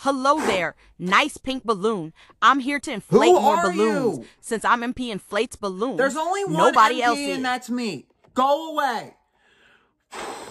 Hello there, nice pink balloon. I'm here to inflate Who more are balloons. you? Since I'm MP Inflates Balloons. There's only one Nobody MP else and is. that's me. Go away.